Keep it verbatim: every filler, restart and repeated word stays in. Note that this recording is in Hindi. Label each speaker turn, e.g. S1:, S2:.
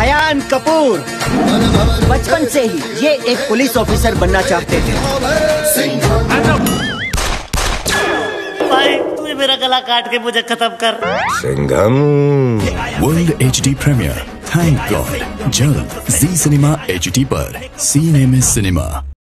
S1: अयान कपूर बचपन से ही ये एक पुलिस ऑफिसर बनना चाहते थे।
S2: भाई तू मेरा गला काट के मुझे खत्म कर।
S3: Singham
S4: world H D premiere, thank God, जल्द जी सिनेमा एच डी पर। सीने में सिनेमा।